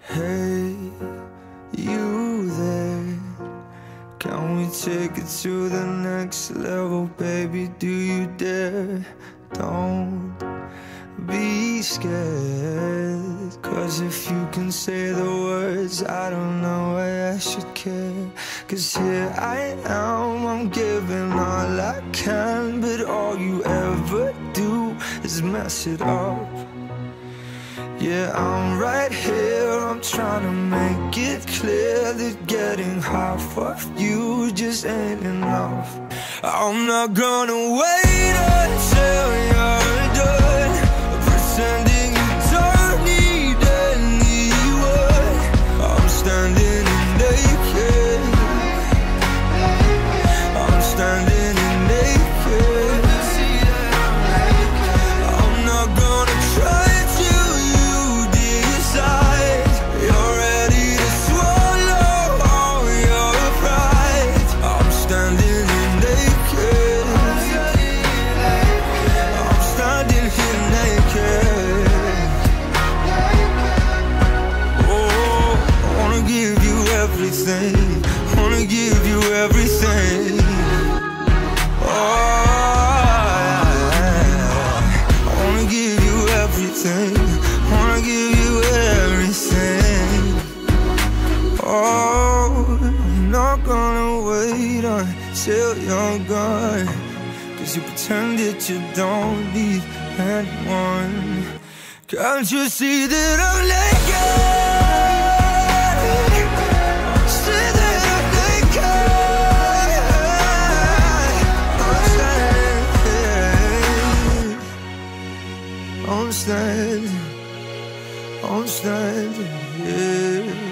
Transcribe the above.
Hey, you there? Can we take it to the next level, baby? Do you dare? Don't be scared, 'cause if you can say the words, I don't know why I should care. 'Cause here I am, I'm giving all I can, but all you ever do is mess it up. Yeah, I'm right here, I'm trying to make it clear that getting half of you just ain't enough. I'm not gonna wait until you're done pretending you don't need anyone. I'm standing in naked, I'm standing in naked. I'm not gonna try till you decide you're ready to swallow all your pride. I'm standing in naked, I'm standing here naked. Oh, I wanna give you everything, wanna give you everything. Oh, I wanna give you everything, wanna give you everything. Oh, I'm not gonna wait until you're gone, 'cause you pretend that you don't need anyone. Can't you see that I'm naked? See that I'm naked. I'm standing, I'm standing, yeah.